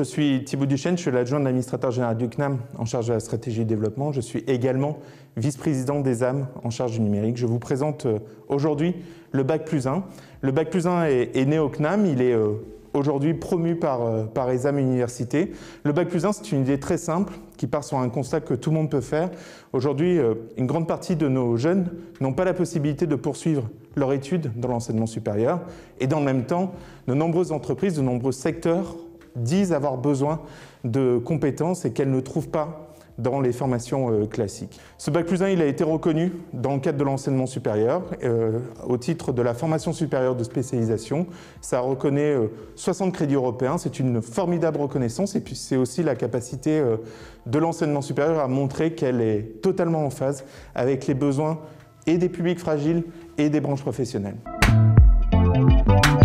suis Thibaut Duchesne, je suis l'adjoint de l'administrateur général du CNAM en charge de la stratégie de développement. Je suis également vice-président des AM en charge du numérique. Je vous présente aujourd'hui le Bac+1. Le Bac+1 est né au CNAM, il est aujourd'hui promu par ESAM Université. Le Bac+1, c'est une idée très simple qui part sur un constat que tout le monde peut faire. Aujourd'hui, une grande partie de nos jeunes n'ont pas la possibilité de poursuivre leur étude dans l'enseignement supérieur. Et dans le même temps, de nombreuses entreprises, de nombreux secteurs disent avoir besoin de compétences et qu'elles ne trouvent pas dans les formations classiques. Ce Bac+1, il a été reconnu dans le cadre de l'enseignement supérieur au titre de la formation supérieure de spécialisation. Ça reconnaît 60 crédits européens, c'est une formidable reconnaissance et puis c'est aussi la capacité de l'enseignement supérieur à montrer qu'elle est totalement en phase avec les besoins et des publics fragiles et des branches professionnelles.